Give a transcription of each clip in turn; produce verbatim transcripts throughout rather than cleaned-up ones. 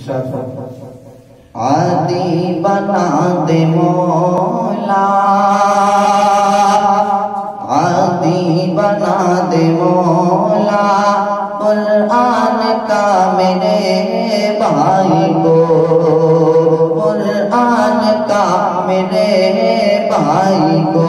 عادی بنا دے مولا، عادی بنا دے مولا، قرآن کا میرے بھائی کو، قرآن کا میرے بھائی کو،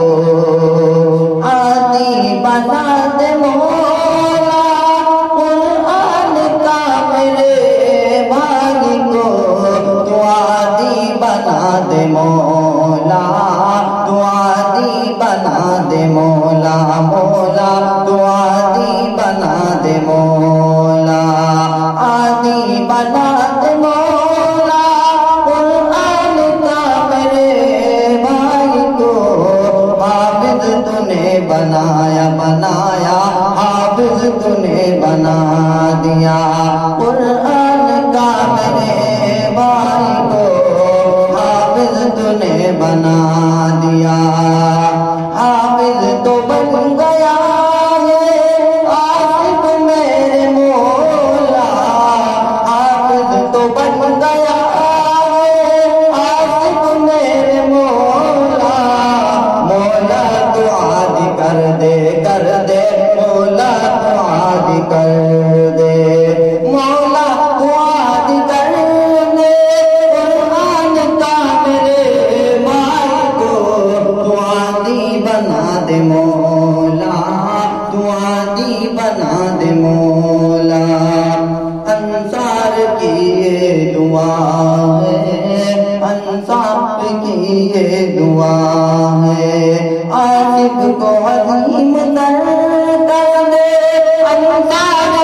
عادی بنا دے مولا، قرآن کا میرے بھائی کو، تو عادی بنا دے مولا، تو عادی بنا دے مولا، مولا تو عادی بنا دے مولا، عادی بنا دے مولا، قرآن کا میرے بھائی کو، حافظ تو نے بنایا بنایا، حافظ تو نے بنا دیا، قرآن کا میرے بھائی کو، حافظ تو نے بنا دیا، حافظ تو بن گیا ہے عاشق میرے مولا، حافظ تو بن گیا ہے عاشق میرے مولا، مولا تو عادی کر دے کر دے، مولا تو عادی کر دے، مولا تو عادی کر دے، قرآن کا میرے بھائی کو، تو عادی بنا دے مولا، تو عادی بنا دے مولا، انصار کی یہ دعا ہے، انصار کی یہ دعا ہے، عاشق کو عظیم تر کر دے، انصار